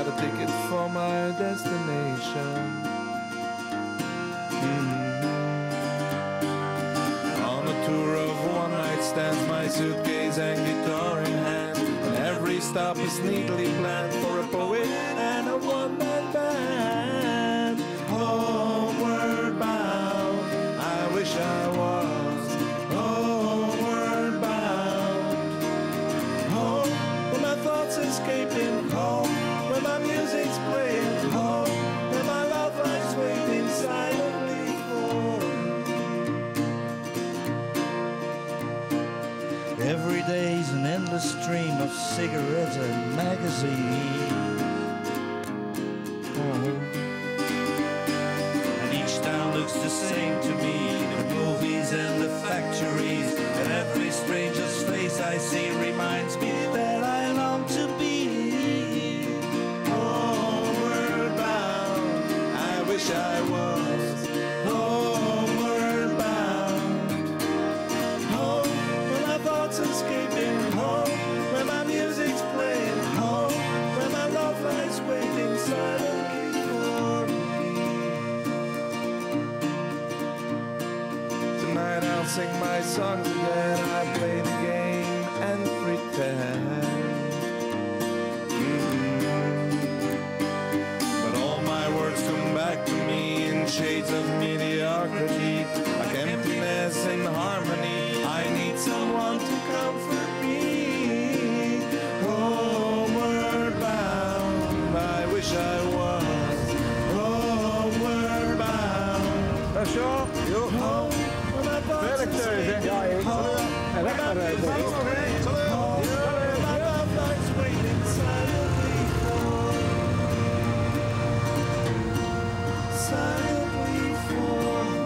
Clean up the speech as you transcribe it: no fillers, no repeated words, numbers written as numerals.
a ticket for my destination. On a tour of one-night stands, my suitcase and guitar in hand, and every stop is neatly planned for a poet and a one-man band. Homeward bound, I wish I was homeward bound. Home, where my thoughts escaping. Home, where my music's playing. Home, where my love lies waiting silently for me. Every day's an endless stream of cigarettes and magazines. And each town looks the same to me, the movies and the factories, and every stranger's face I see reminds me that I long to be Homeward bound, I wish I was homeward bound. Home, where my thoughts escaping. Home, where my music's playing. Home, where my love lies waiting silently for me. Tonight I'll sing my songs again. I play the game and pretend. But all my words come back to me in shades of mediocrity, like emptiness and harmony. I need someone to comfort me. Homeward bound, I wish I was homeward bound. Dat is zo. Jo. Home, where my thoughts escape. Ja, ik zal Home, where my music's playing. Home, where my love lies waiting silently for me. Silently for me.